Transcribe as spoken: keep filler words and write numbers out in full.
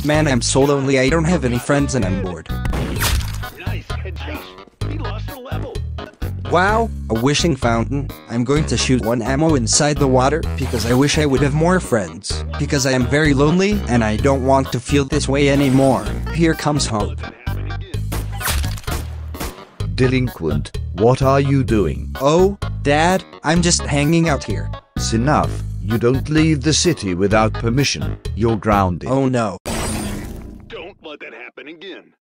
Man, I'm so lonely, I don't have any friends and I'm bored. Nice head chase. He lost a level. Wow, a wishing fountain. I'm going to shoot one ammo inside the water because I wish I would have more friends. Because I am very lonely and I don't want to feel this way anymore. Here comes hope. Delinquent, what are you doing? Oh, Dad, I'm just hanging out here. It's enough. You don't leave the city without permission. You're grounded. Oh no. Don't let that happen again.